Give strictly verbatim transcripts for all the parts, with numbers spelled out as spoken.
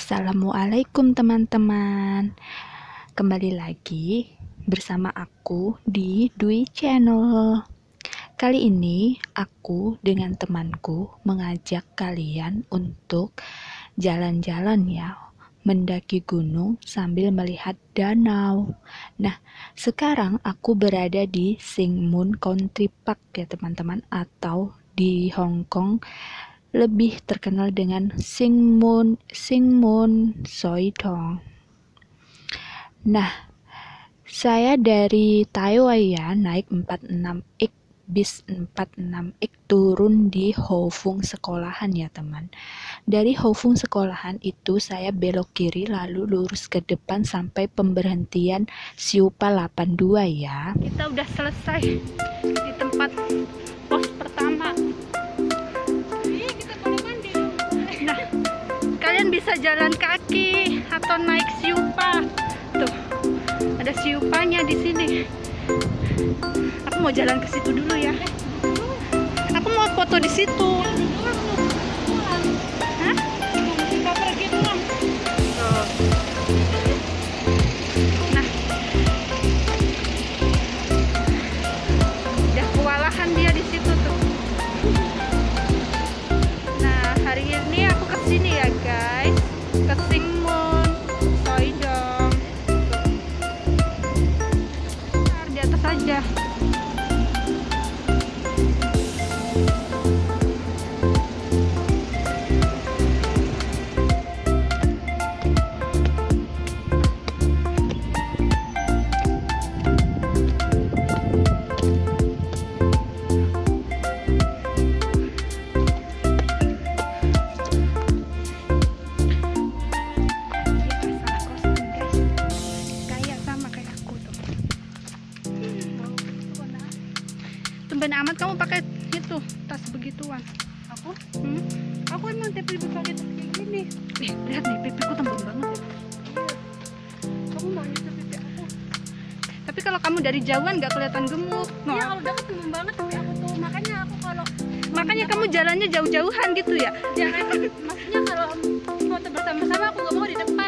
Assalamualaikum teman-teman. Kembali lagi bersama aku di Dwi Channel. Kali ini aku dengan temanku mengajak kalian untuk jalan-jalan ya, mendaki gunung sambil melihat danau. Nah, sekarang aku berada di Singmun Country Park ya teman-teman, atau di Hong Kong lebih terkenal dengan Singmun Singmun Soi Dong. Nah, saya dari Taiwan ya, naik empat puluh enam X bis empat puluh enam X turun di Ho Fung sekolahan ya teman. Dari Ho Fung sekolahan itu saya belok kiri lalu lurus ke depan sampai pemberhentian Siupa delapan puluh dua ya. Kita udah selesai di tempat pos pertama. Nah, kalian bisa jalan kaki atau naik siupa. Tuh, ada siupanya di sini. Aku mau jalan ke situ dulu ya. Aku mau foto di situ. Hah? Kita pergi dulu. Tuh. Nah, udah kewalahan dia di situ tuh. Nah, hari ini aku kesini ya guys, ke Singmun Soi Dong. Nah, di atas aja. Tumben amat kamu pakai itu tas begituan. Aku? Hmm? Aku emang tiap pipi pakai tas kayak gini. Eh, lihat nih pipiku tembem banget ya. Kamu mau nyusul pipi aku? Tapi kalau kamu dari jauhan nggak kelihatan gemuk. No. Iya, kalau dekat tembem banget tapi aku tuh. Makanya aku kalau Makanya kamu jalannya jauh-jauhan gitu ya? jangan, maksudnya kalau foto bersama-sama aku nggak mau di depan.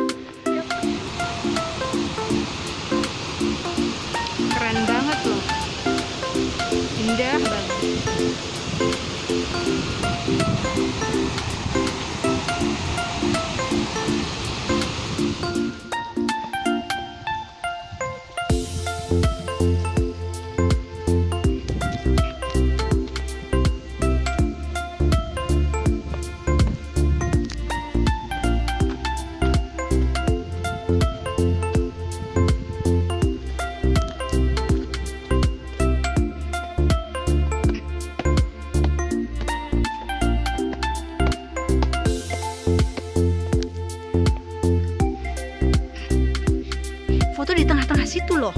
Keren banget loh. Indah banget. Foto di tengah-tengah situ loh.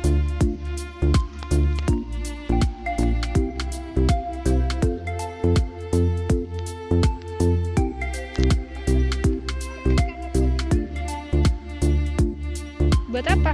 Buat apa?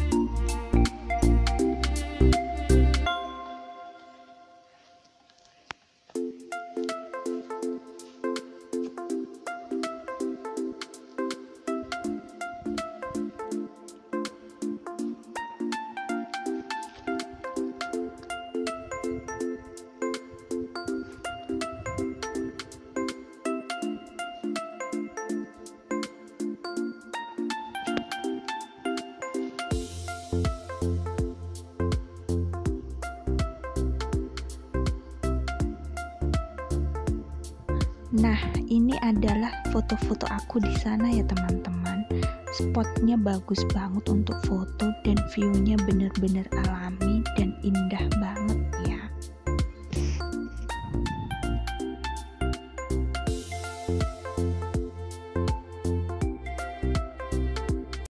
Nah, ini adalah foto-foto aku di sana ya teman-teman. Spotnya bagus banget untuk foto dan view-nya bener-bener alami